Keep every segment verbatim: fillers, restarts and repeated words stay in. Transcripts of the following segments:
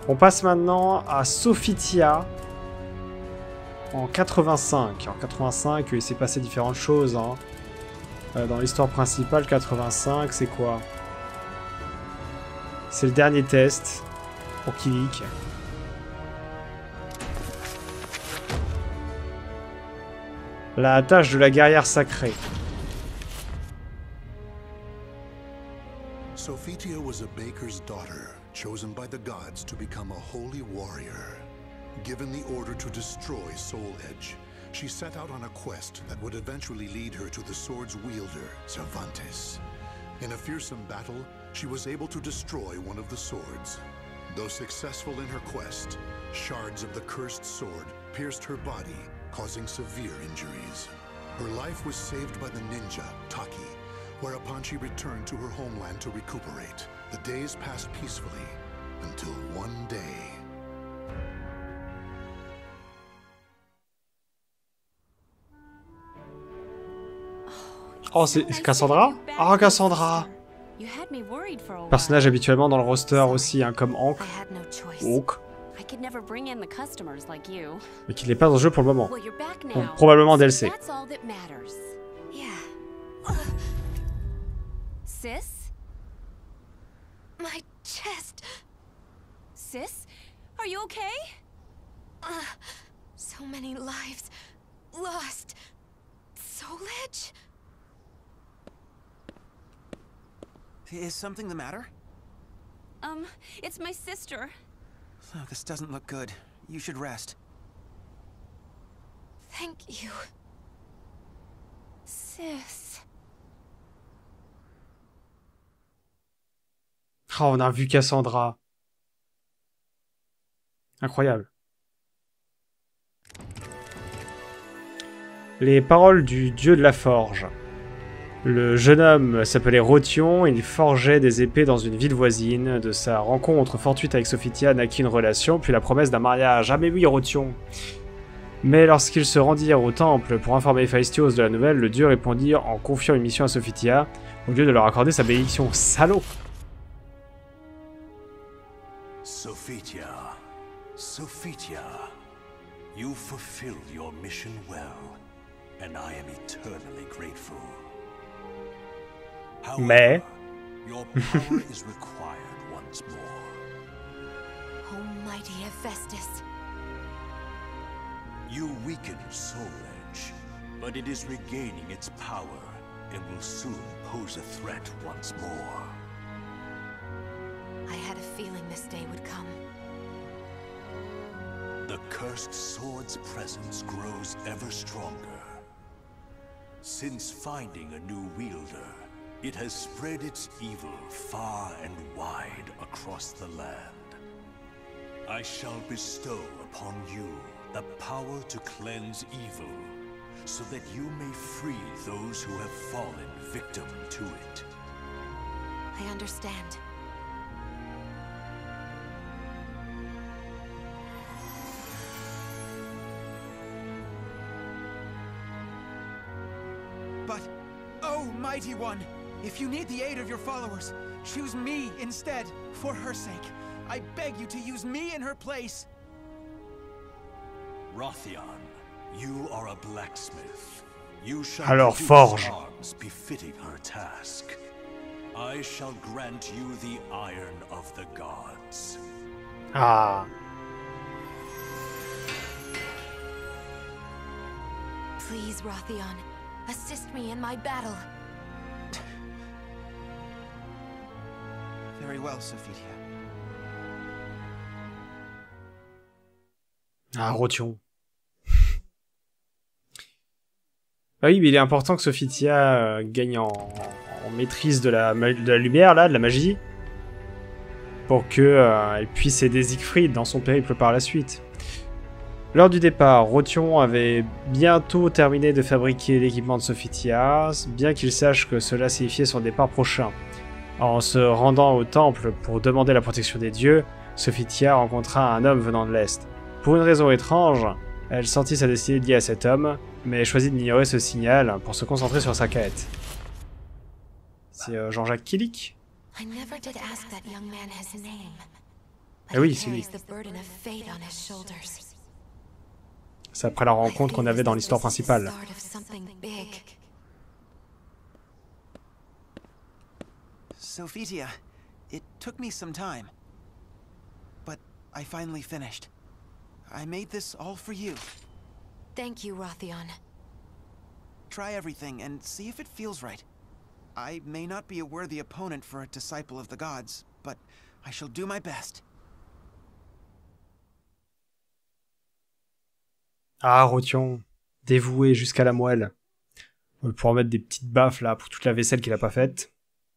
On passe maintenant à Sophitia en quatre-vingt-cinq. En quatre-vingt-cinq, il s'est passé différentes choses. Hein. Euh, dans l'histoire principale, quatre-vingt-cinq, c'est quoi? C'est le dernier test pour Kilik. La tâche de la guerrière sacrée. Sophitia was a baker's daughter, chosen by the gods to become a holy warrior. Given the order to destroy Soul Edge, she set out on a quest that would eventually lead her to the sword's wielder, Cervantes. In a fearsome battle, she was able to destroy one of the swords. Though successful in her quest, shards of the cursed sword pierced her body, causing severe injuries. Her life was saved by the ninja, Taki, whereupon she returned to her homeland to recuperate. The days passed peacefully, until one day... Oh, c'est Cassandra? Ah, oh, Cassandra! Personnage habituellement dans le roster aussi, hein, comme Hank. Hawk. Mais qui n'est pas en jeu pour le moment. Donc, probablement D L C. Sis? My chest. Sis? Are you okay? Uh, so many lives lost. Soul Edge? Is something the matter? Um, it's my sister. Oh, this doesn't look good. You should rest. Thank you. Sis. Oh, on a vu Cassandra. Incroyable. Les paroles du dieu de la forge. Le jeune homme s'appelait Rothion, il forgeait des épées dans une ville voisine. De sa rencontre fortuite avec Sophitia naquit une relation, puis la promesse d'un mariage. Ah mais oui, Rothion. Mais lorsqu'ils se rendirent au temple pour informer Héphaïstos de la nouvelle, le dieu répondit en confiant une mission à Sophitia, au lieu de leur accorder sa bénédiction. Salaud! Sophitia, Sophitia, you fulfilled your mission well, and I am eternally grateful. However, Mais your power is required once more. Almighty Hephaestus. You weakened Soul Edge, but it is regaining its power and will soon pose a threat once more. I had a feeling this day would come. The cursed sword's presence grows ever stronger. Since finding a new wielder, it has spread its evil far and wide across the land. I shall bestow upon you the power to cleanse evil, so that you may free those who have fallen victim to it. I understand. But, oh, Mighty One, if you need the aid of your followers, choose me instead, for her sake. I beg you to use me in her place. Rothion, you are a blacksmith. You shall Alors, produce forge. arms befitting her task. I shall grant you the iron of the gods. Ah. Please, Rothion, assist me in my battle. Very well, Sophitia. Ah, Rothion. Ah oui, mais il est important que Sophitia euh, gagne en, en maîtrise de la, de la lumière, là, de la magie, pour que euh, elle puisse aider Siegfried dans son périple par la suite. Lors du départ, Rothion avait bientôt terminé de fabriquer l'équipement de Sophitia, bien qu'il sache que cela signifiait son départ prochain. En se rendant au temple pour demander la protection des dieux, Sophitia rencontra un homme venant de l'Est. Pour une raison étrange, elle sentit sa destinée liée à cet homme, mais choisit d'ignorer ce signal pour se concentrer sur sa quête. C'est euh, Jean-Jacques Kilik? I never did ask that young man his name. Ah oui, c'est lui. C'est après la rencontre qu'on avait dans l'histoire principale. Sophitia, it took me some time, but I finally finished. I made this all for you. Thank you, Rothion. Try everything and see if it feels right. I may not be a worthy opponent for a disciple of the gods, but I shall do my best. Ah, Rothion, dévoué jusqu'à la moelle. On va pouvoir mettre des petites baffes là pour toute la vaisselle qu'il a pas faite.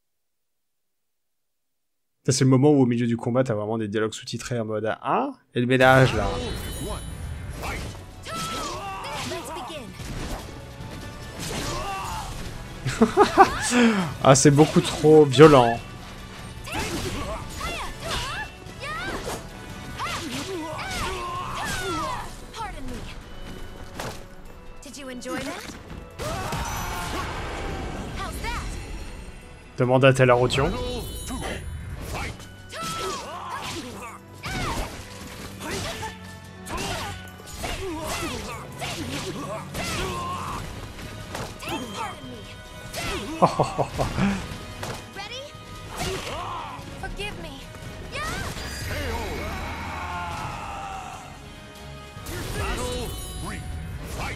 Ça, c'est le moment où au milieu du combat, t'as vraiment des dialogues sous-titrés en mode « Ah, et le ménage là !» Ah, c'est beaucoup trop violent. Demanda-t-elle à Rothion. Oh, oh, oh, oh. Ready? Forgive me. Battle three. Fight.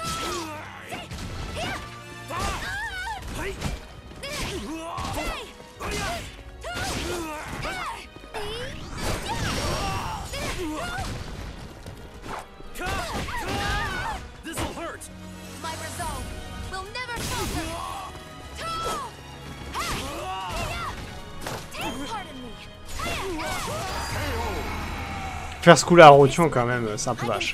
This'll hurt. My resolve will never falter. Faire ce coup-là à Rothion, quand même, c'est un peu vache.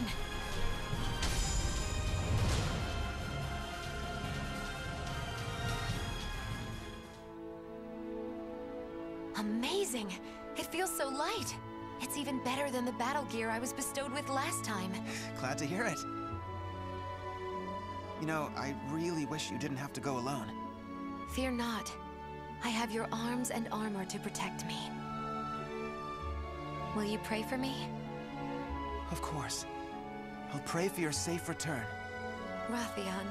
Amazing! It feels so light. It's even better than the battle gear I was bestowed with last time. Glad to hear it. You know, I really wish you didn't have to go alone. Fear not. I have your arms and armor to protect me. Will you pray for me? Of course. I'll pray for your safe return. Rothion.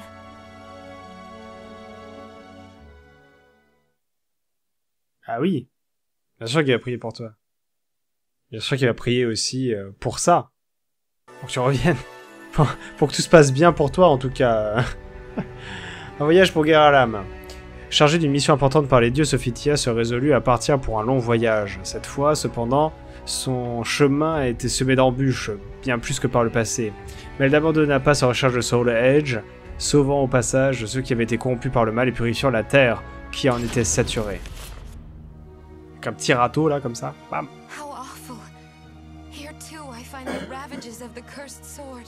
Ah oui. Bien sûr qu'il va prier pour toi. Bien sûr qu'il va prier aussi euh, pour ça. Pour que tu reviennes. Pour, pour que tout se passe bien pour toi, en tout cas. Un voyage pour Guerre-à-l'âme. Chargée d'une mission importante par les dieux, Sophitia se résolut à partir pour un long voyage. Cette fois, cependant, son chemin a été semé d'embûches, bien plus que par le passé. Mais elle n'abandonna pas sa recherche de Soul Edge, sauvant au passage ceux qui avaient été corrompus par le mal et purifiant la terre qui en était saturée. Avec un petit râteau là, comme ça. Bam. How awful. Here too I find the ravages of the cursed sword.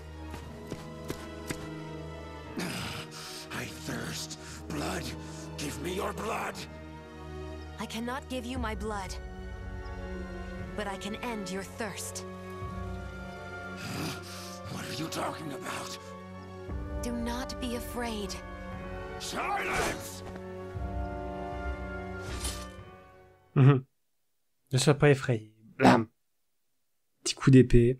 I thirst. Blood. Give me your blood. I cannot give you my blood, but I can end your thirst. What are you talking about? Do not be afraid. Silence! Mmh. Ne sois pas effrayé. Blam. Petit coup d'épée.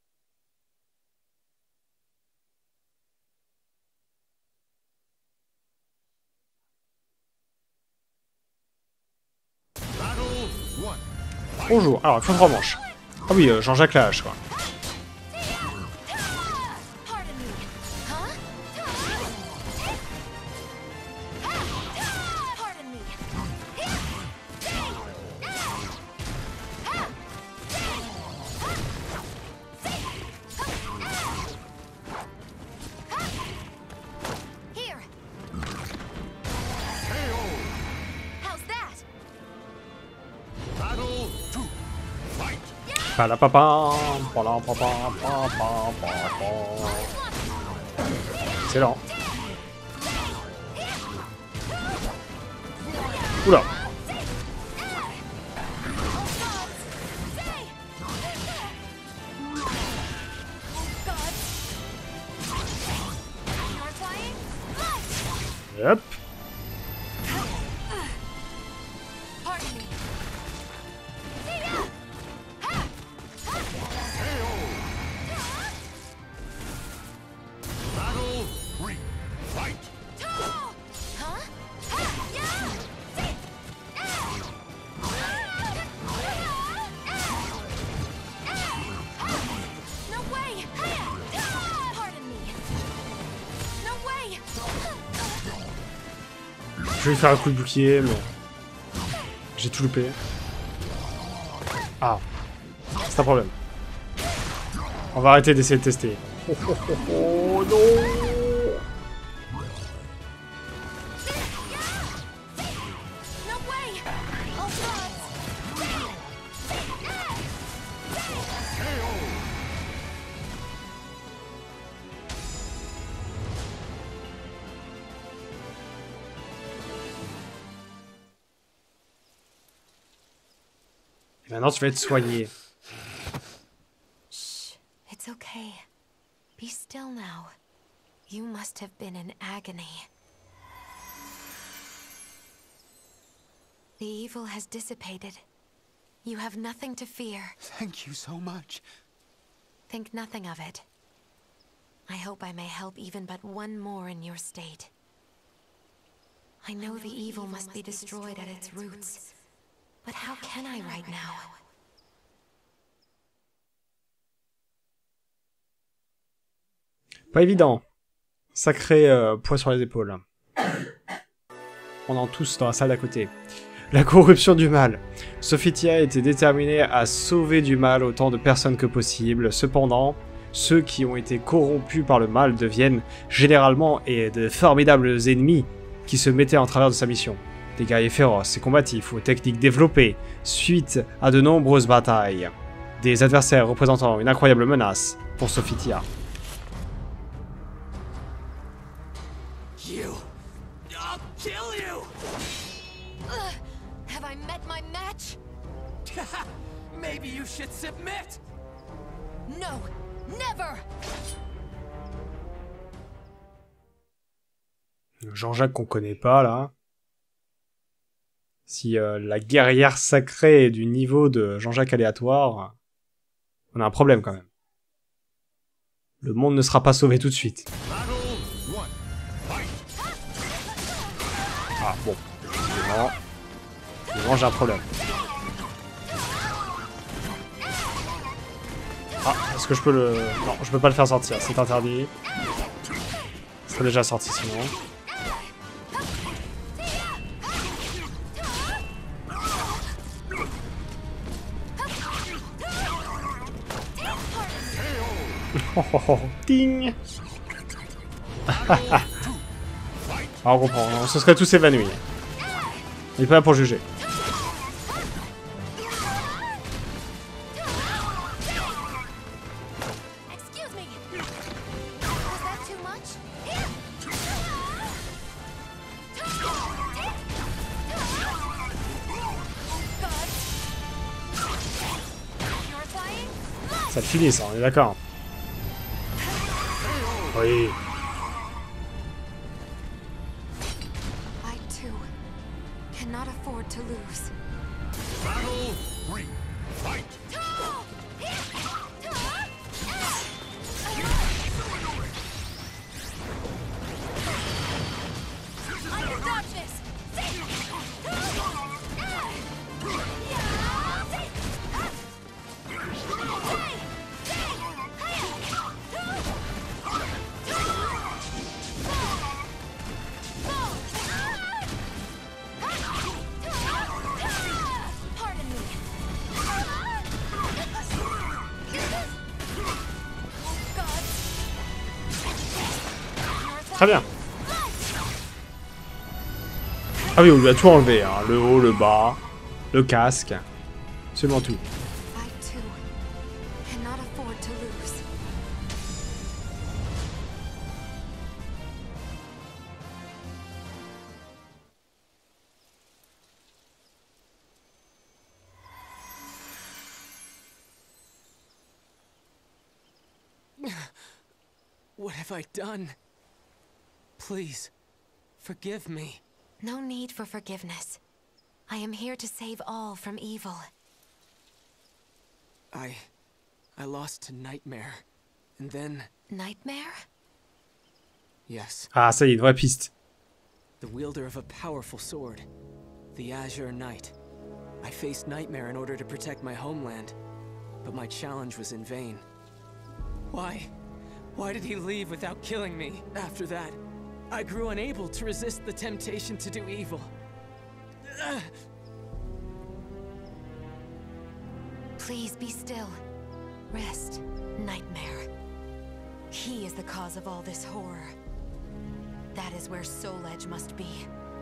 Bonjour. Alors, il faut trois manches. Ah oui, euh, Jean-Jacques Lahache, quoi. Excellent. Oula. Hop. Je vais lui faire un coup de bouclier, mais... J'ai tout loupé. Ah. C'est un problème. On va arrêter d'essayer de tester. Oh, oh, oh, oh non! Et maintenant, tu vas être soigné. Shh. It's okay. Be still now. You must have been in agony. The evil has dissipated. You have nothing to fear. Thank you so much. Think nothing of it. I hope I may help even but one more in your state. I know the evil must be destroyed at its roots. But how can I right now? Pas évident. Sacré euh, poids sur les épaules. On en tous dans la salle d'à côté. La corruption du mal. Sophitia était déterminée à sauver du mal autant de personnes que possible. Cependant, ceux qui ont été corrompus par le mal deviennent généralement et de formidables ennemis qui se mettaient en travers de sa mission. Des guerriers féroces et combatifs aux techniques développées suite à de nombreuses batailles. Des adversaires représentant une incroyable menace pour Sophitia. You. I'll kill you. Ugh. Have I met my match? Maybe you should submit. No, never. Jean-Jacques qu'on connaît pas là. Si euh, la guerrière sacrée est du niveau de Jean-Jacques aléatoire, on a un problème quand même. Le monde ne sera pas sauvé tout de suite. Ah bon, évidemment, évidemment j'ai un problème. Ah, est-ce que je peux le... Non, je peux pas le faire sortir, c'est interdit. Il serait déjà sorti sinon. Oh, oh, oh, ding. Ah, on comprend, on se serait tous évanouis. Il est pas là pour juger. Ça te finit ça, on est d'accord. Oui. I too cannot afford to lose. Battle three. Fight. I can dodge this. Très bien. Ah oui, on lui a tout enlevé, hein. Le haut, le bas, le casque, absolument tout. I too cannot afford to lose. What have I done? Please, forgive me. No need for forgiveness. I am here to save all from evil. I... I lost to Nightmare. And then... Nightmare? Yes. Ah, ça y est, une vraie piste. The wielder of a powerful sword. The Azure Knight. I faced Nightmare in order to protect my homeland. But my challenge was in vain. Why? Why did he leave without killing me after that? I grew unable to resist the temptation to do evil. Ugh. Please be still. Rest, Nightmare. He is the cause of all this horror. That is where Soul Edge must be.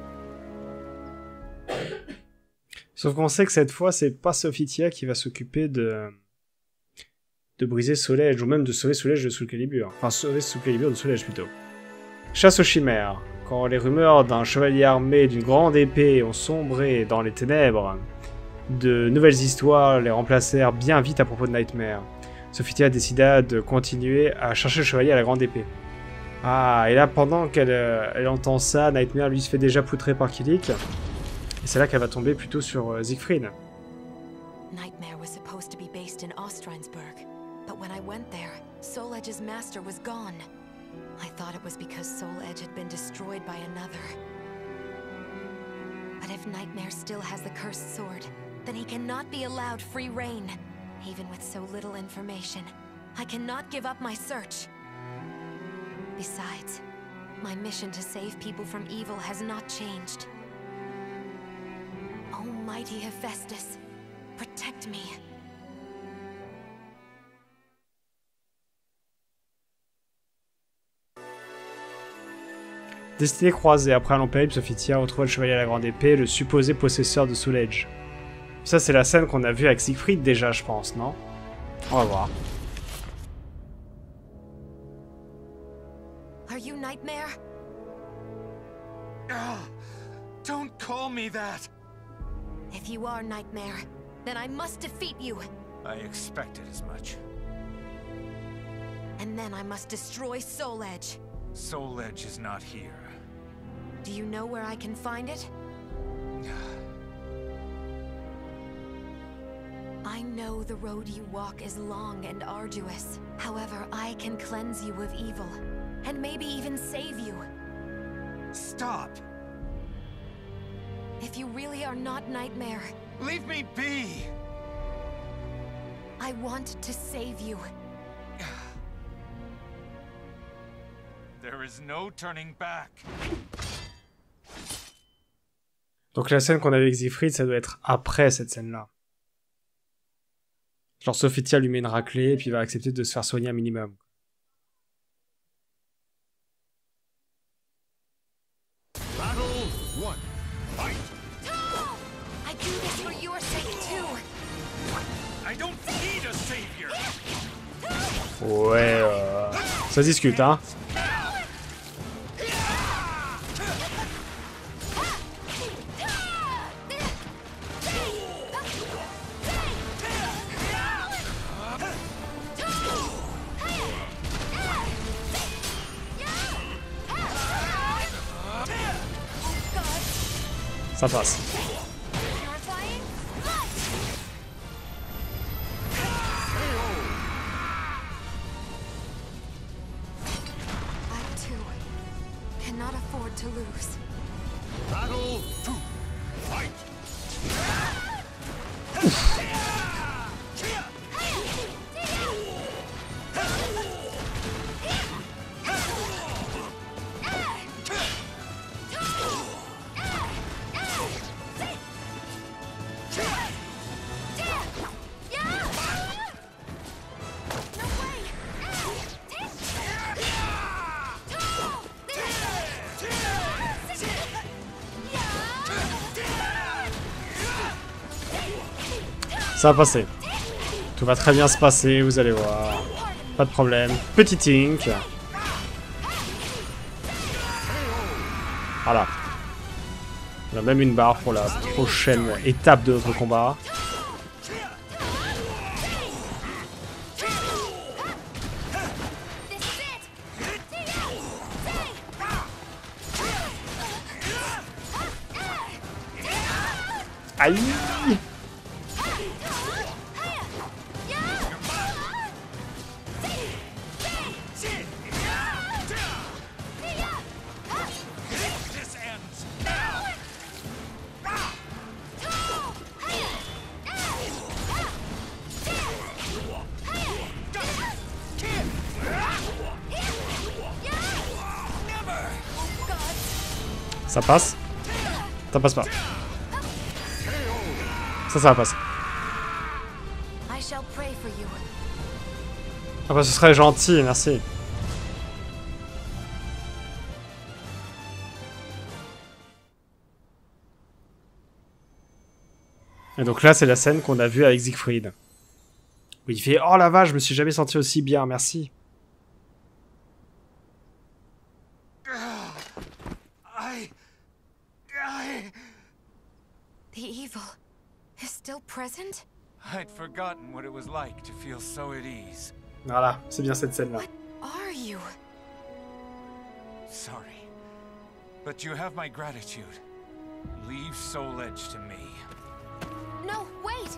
Sauf qu'on sait que cette fois, c'est pas Sophitia qui va s'occuper de de briser Soul Edge, ou même de sauver Soul Edge de Soul Calibur. Enfin, sauver Soul Calibur de Soul Edge plutôt. Chasse aux chimères. Quand les rumeurs d'un chevalier armé d'une grande épée ont sombré dans les ténèbres, de nouvelles histoires les remplacèrent bien vite à propos de Nightmare. Sophitia décida de continuer à chercher le chevalier à la grande épée. Ah, et là, pendant qu'elle euh, elle entend ça, Nightmare lui se fait déjà poutrer par Kilik. Et c'est là qu'elle va tomber plutôt sur euh, Siegfried. Nightmare was supposed to be based in Ostrensburg, but when I went there, Soul Edge's master was gone. I thought it was because Soul Edge had been destroyed by another. But if Nightmare still has the cursed sword, then he cannot be allowed free reign. Even with so little information, I cannot give up my search. Besides, my mission to save people from evil has not changed. Oh, mighty Hephaestus, protect me. Destinée croisée, après un long périple, Sophitia retrouve le chevalier à la grande épée, le supposé possesseur de Soul Edge. Ça, c'est la scène qu'on a vue avec Siegfried déjà, je pense, non? On va voir. Are you Nightmare? Ah, don't call me that. If you are Nightmare, then I must defeat you. I expected as much. And then I must destroy Soul Edge. Soul Edge is not here. Do you know where I can find it? I know the road you walk is long and arduous. However, I can cleanse you of evil, and maybe even save you. Stop! If you really are not Nightmare, Leave me be! I want to save you. There is no turning back. Donc la scène qu'on avait avec Siegfried, ça doit être après cette scène-là. Genre Sophitia lui met une raclée, et puis il va accepter de se faire soigner un minimum. Battle one. Fight! I do this for your sake too. I don't need a savior! Ouais, euh... ça se discute, hein. Ça passe. I too cannot afford to lose. Battle two. Fight! Ça va passer. Tout va très bien se passer, vous allez voir. Pas de problème. Petit Tink. Voilà. On a même une barre pour la prochaine étape de notre combat. Aïe! This ends now! Never! Ça passe. Ça passe pas. Ça, ça va passer. I shall pray for you. Ah bah ce serait gentil, merci. Et donc là, c'est la scène qu'on a vue avec Siegfried. Où il fait « Oh la vache, je me suis jamais senti aussi bien, merci. » I... I... The evil is still present? I'd forgotten what it was like to feel so at ease. Voilà, c'est bien cette scène-là. What are you? Sorry. But you have my gratitude. Leave Soul Edge to me. No, wait!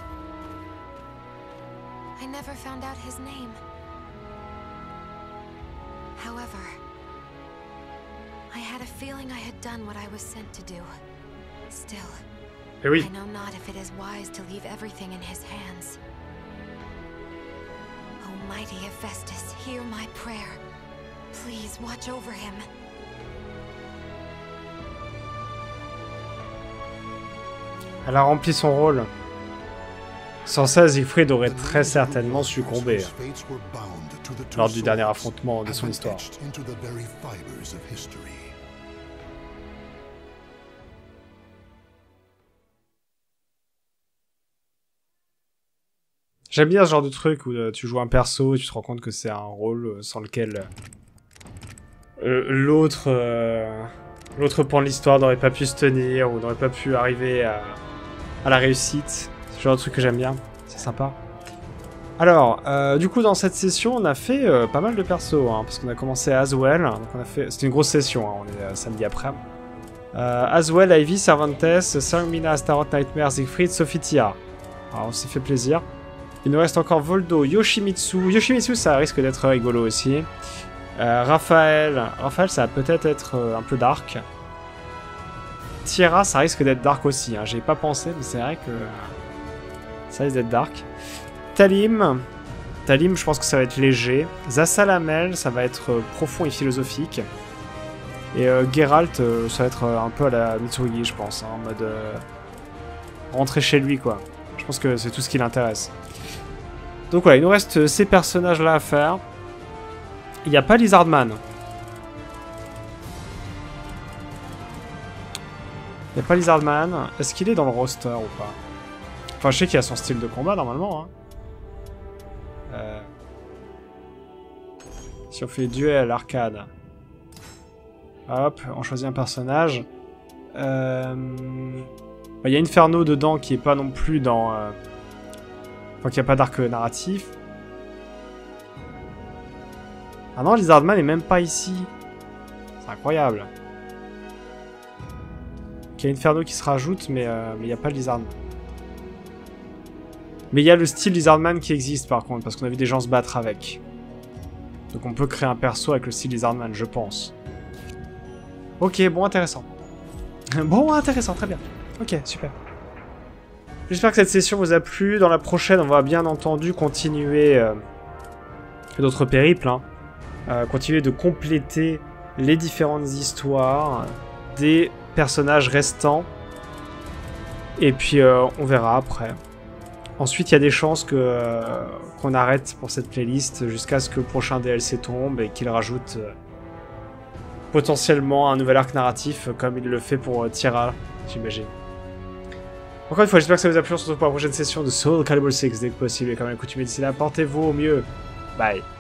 I never found out his name. However, I had a feeling I had done what I was sent to do. Still, Eh oui. I know not if it is wise to leave everything in his hands. Almighty Hephaestus, hear my prayer. Please watch over him. Elle a rempli son rôle. Sans ça, Siegfried aurait très certainement succombé lors du dernier affrontement de son histoire. J'aime bien ce genre de truc où euh, tu joues un perso et tu te rends compte que c'est un rôle euh, sans lequel euh, l'autre euh, l'autre pan de l'histoire n'aurait pas pu se tenir ou n'aurait pas pu arriver à, à la réussite. C'est le genre de truc que j'aime bien, c'est sympa. Alors, euh, du coup dans cette session on a fait euh, pas mal de persos, hein, parce qu'on a commencé à Aswell, donc on a fait... C'était une grosse session, hein, on est euh, samedi après. Euh, Aswell, Ivy, Cervantes, Sangmina, Astaroth, Nightmare, Siegfried, Sophitia. Alors on s'est fait plaisir. Il nous reste encore Voldo, Yoshimitsu. Yoshimitsu, ça risque d'être rigolo aussi. Euh, Raphaël. Raphaël, ça va peut-être être euh, un peu dark. Tierra, ça risque d'être dark aussi. Hein. J'y ai pas pensé, mais c'est vrai que ça risque d'être dark. Talim. Talim, je pense que ça va être léger. Zasalamel, ça va être euh, profond et philosophique. Et euh, Geralt, euh, ça va être euh, un peu à la Mitsurugi, je pense. Hein, en mode euh, rentrer chez lui, quoi. Je pense que c'est tout ce qui l'intéresse. Donc voilà, il nous reste ces personnages-là à faire. Il n'y a pas Lizardman. Il n'y a pas Lizardman. Est-ce qu'il est dans le roster ou pas? Enfin, je sais qu'il a son style de combat, normalement. Hein. Euh... Si on fait duel, arcade. Hop, on choisit un personnage. Euh... Il y a Inferno dedans qui est pas non plus dans... Euh... Enfin, qu'il n'y a pas d'arc narratif. Ah non, Lizardman est même pas ici. C'est incroyable. Il y a Inferno qui se rajoute, mais euh, mais il n'y a pas Lizardman. Mais il y a le style Lizardman qui existe par contre, parce qu'on a vu des gens se battre avec. Donc on peut créer un perso avec le style Lizardman, je pense. Ok, bon, intéressant. Bon, intéressant, très bien. Ok, super. J'espère que cette session vous a plu. Dans la prochaine, on va bien entendu continuer euh, d'autres périples. Hein. Euh, continuer de compléter les différentes histoires des personnages restants. Et puis, euh, on verra après. Ensuite, il y a des chances que euh, qu'on arrête pour cette playlist jusqu'à ce que le prochain D L C tombe et qu'il rajoute euh, potentiellement un nouvel arc narratif comme il le fait pour euh, Tierra, j'imagine. Encore une fois, j'espère que ça vous a plu. On se retrouve pour la prochaine session de Soul Calibur six dès que possible. Et comme à l'accoutumée d'ici là, portez-vous au mieux. Bye.